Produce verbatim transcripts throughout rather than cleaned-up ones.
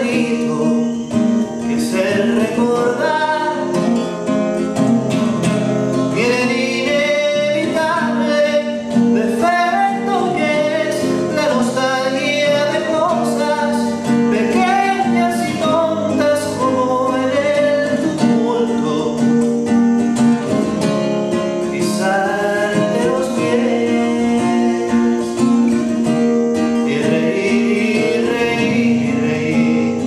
bonito que es el recordar. Miren, inevitable defecto que es la nostalgia de cosas pequeñas y tontas como en el tumulto pisarte los pies y reír, reír, reír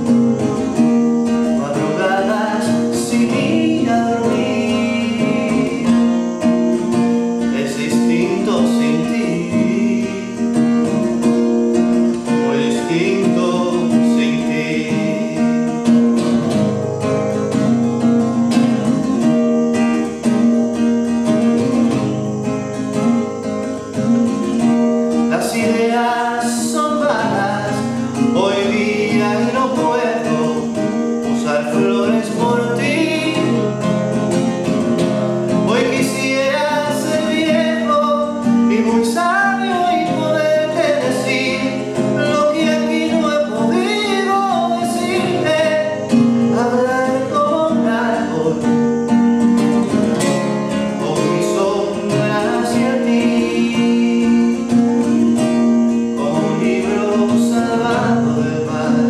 madrugadas sin ir a dormir. Es distinto sin ti, muy distinto sin ti. Las ideas son vagas hoy día y no puedo usar flores por ti. Hoy quisiera ser viejo y muy sabio y poderte decir lo que aquí no he podido decirte. Hablar como un árbol con mi sombra hacia ti, como un libro salvado del mar,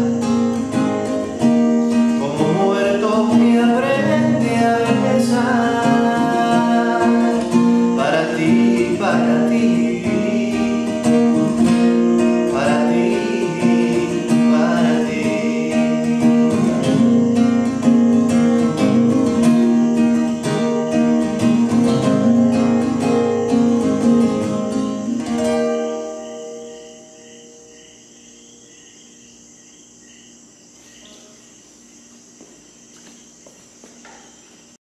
como muerto que aprende a empezar. Para ti, para ti.